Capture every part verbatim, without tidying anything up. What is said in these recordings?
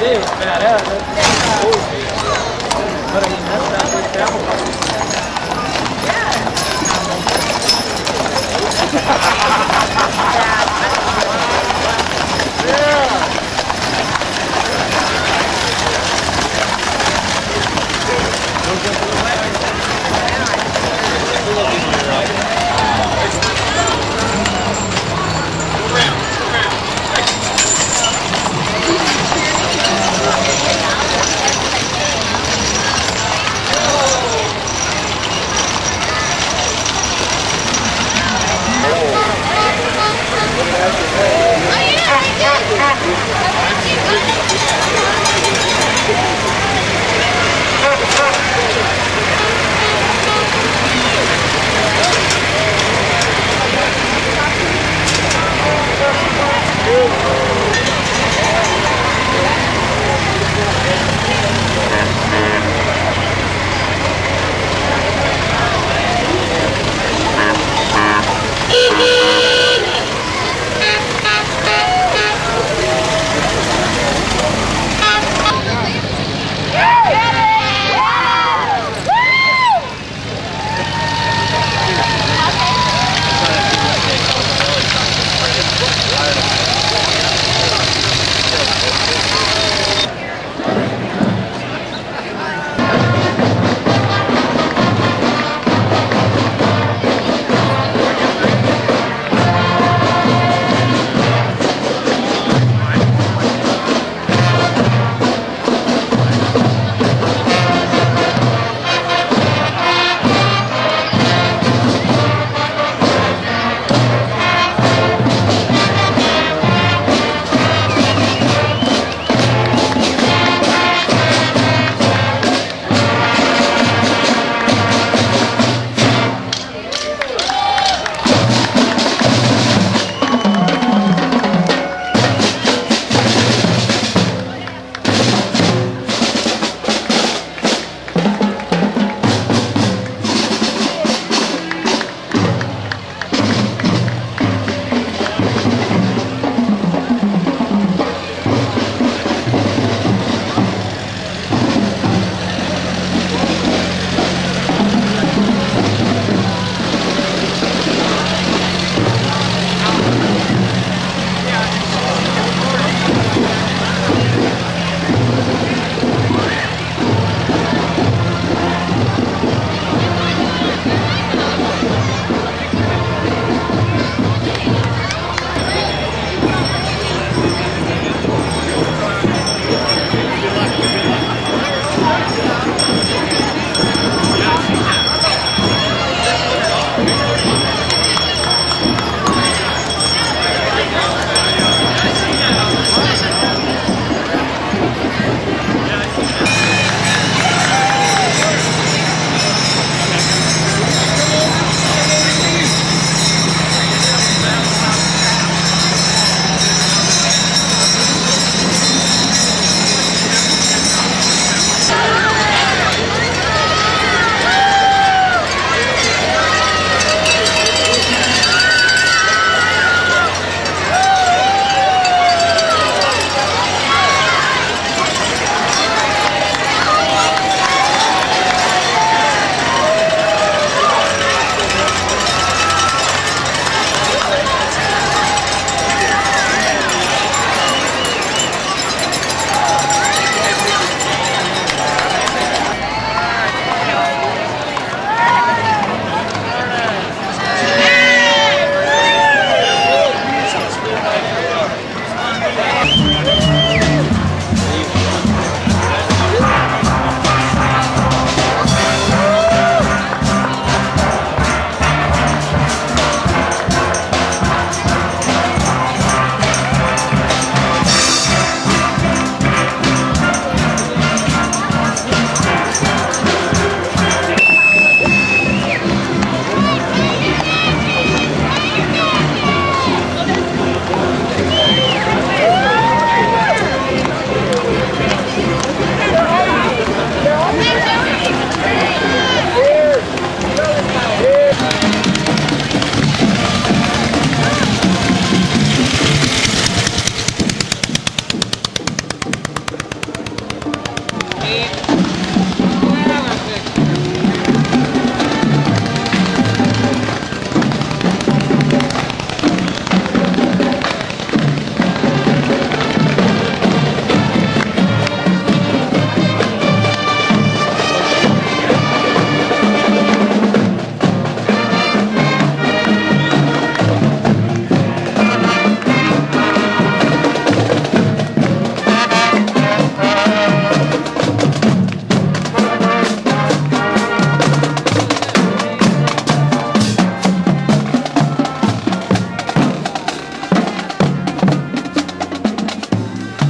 Sí, espera, para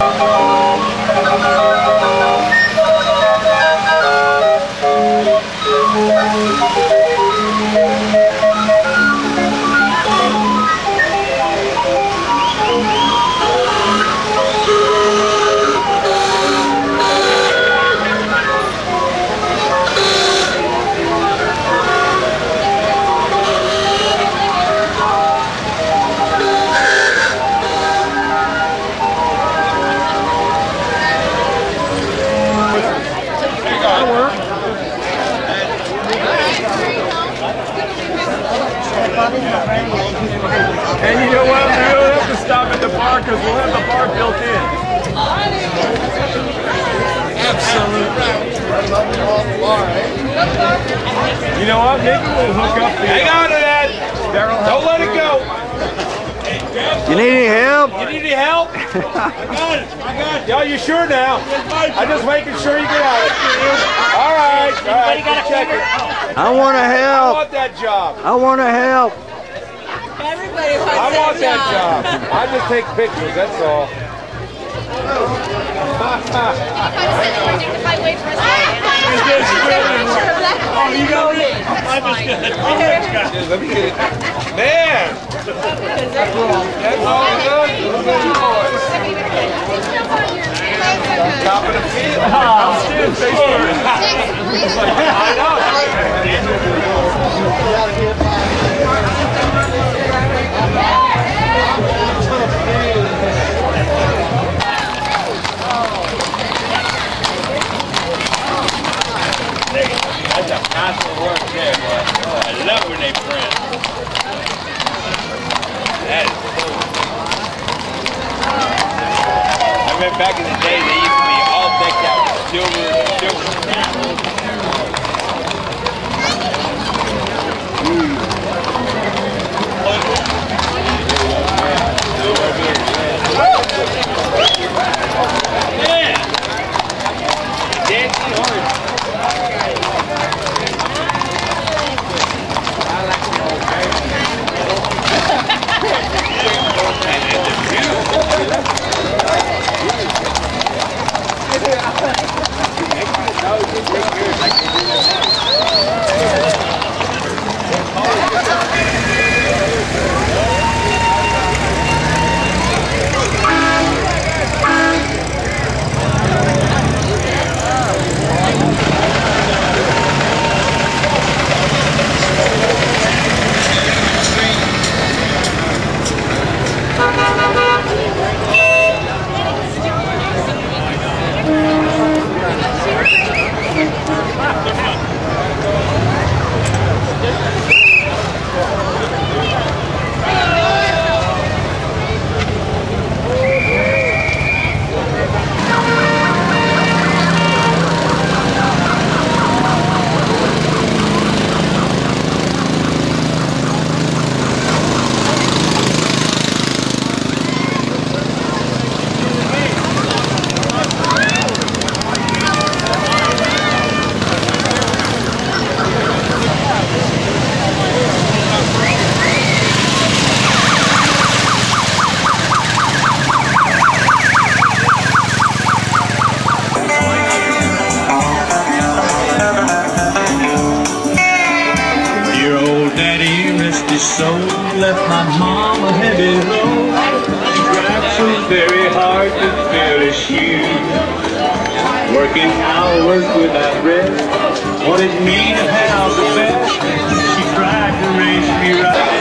And you know what? We don't have to stop at the bar because we'll have the bar built in. Absolutely. You know what? Maybe we'll hook up the... Hang on to that! Don't let it go! You need any help? You need any help? I got it. I got it. Yo, you sure now? I'm just making sure you get out. All right. All right. Check it. I want to help. I want that job. I want to help. Everybody wants I want that job. job. I just take pictures, that's all. Oh, you got it? I just got it. Let me get it. Man! That's all good. Top of the field. I'm still facing I know. That's a constant work there, boy. I love when they print. That is cool. I remember back in the day, they used to be all decked out with silver and silver. Yeah. Dancing hard. soul left my mom a heavy load. She tried so very hard to fill his shoes, working hours without rest, wanted me to have the best. She tried to raise me right.